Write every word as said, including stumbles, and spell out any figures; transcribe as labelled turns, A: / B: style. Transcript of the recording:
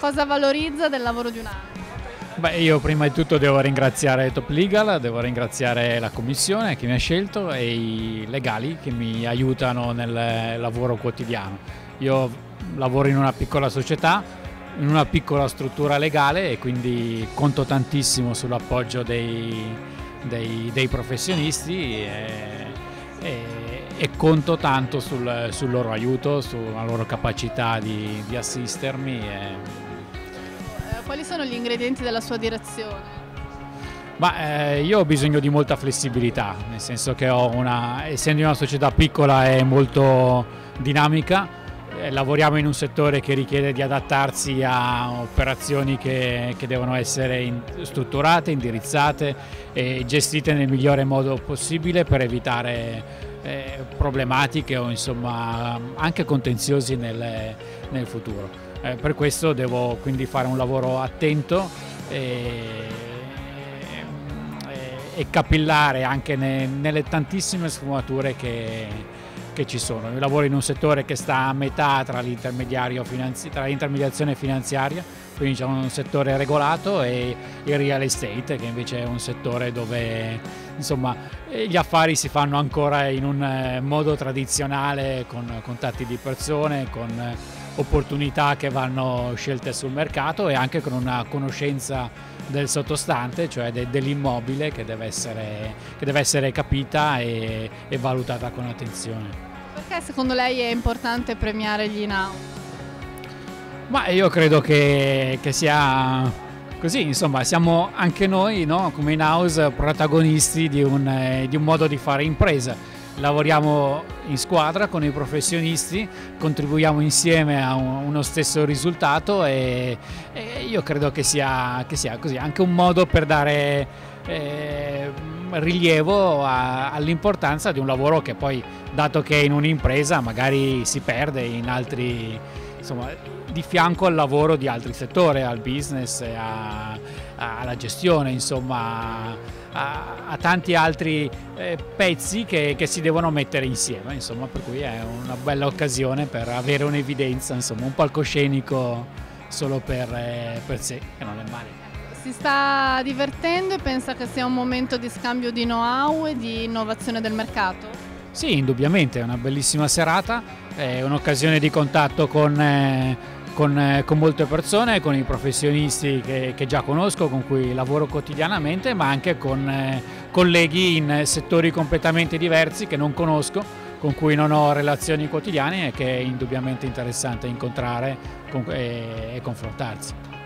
A: cosa valorizza del lavoro di Unaus?
B: Beh, io prima di tutto devo ringraziare Top Legal, devo ringraziare la commissione che mi ha scelto e i legali che mi aiutano nel lavoro quotidiano. Io lavoro in una piccola società, in una piccola struttura legale e quindi conto tantissimo sull'appoggio dei, dei, dei professionisti e, e, e conto tanto sul, sul loro aiuto, sulla loro capacità di, di assistermi. E,
A: Quali sono gli ingredienti della sua direzione?
B: Ma eh, io ho bisogno di molta flessibilità, nel senso che ho una, essendo in una società piccola e molto dinamica, eh, lavoriamo in un settore che richiede di adattarsi a operazioni che, che devono essere in, strutturate, indirizzate e gestite nel migliore modo possibile per evitare eh, problematiche o insomma anche contenziosi nel, nel futuro. Eh, per questo devo quindi fare un lavoro attento e, e, e capillare anche ne, nelle tantissime sfumature che, che ci sono. Io lavoro in un settore che sta a metà tra l'intermediario finanzi, tra l'intermediazione finanziaria, quindi c'è un settore regolato, e il real estate, che invece è un settore dove insomma gli affari si fanno ancora in un modo tradizionale, con contatti di persone, con opportunità che vanno scelte sul mercato e anche con una conoscenza del sottostante, cioè de, dell'immobile che deve essere, che deve essere capita e, e valutata con attenzione.
A: Perché secondo lei è importante premiare gli in-house?
B: Ma io credo che, che sia così, insomma, siamo anche noi, no, come in-house protagonisti di un, di un modo di fare impresa. Lavoriamo in squadra con i professionisti, contribuiamo insieme a un, uno stesso risultato e, e io credo che sia, che sia così, anche un modo per dare eh, rilievo all'importanza di un lavoro che poi, dato che è in un'impresa, magari si perde in altri, insomma, di fianco al lavoro di altri settori, al business, a, a, alla gestione, insomma a, a tanti altri eh, pezzi che, che si devono mettere insieme, insomma, per cui è una bella occasione per avere un'evidenza, insomma, un palcoscenico solo per, eh, per sé, che non è male.
A: Si sta divertendo e pensa che sia un momento di scambio di know-how e di innovazione del mercato?
B: Sì, indubbiamente, è una bellissima serata, è un'occasione di contatto con, eh, con, eh, con molte persone, con i professionisti che, che già conosco, con cui lavoro quotidianamente, ma anche con eh, colleghi in settori completamente diversi che non conosco, con cui non ho relazioni quotidiane e che è indubbiamente interessante incontrare e, e confrontarsi.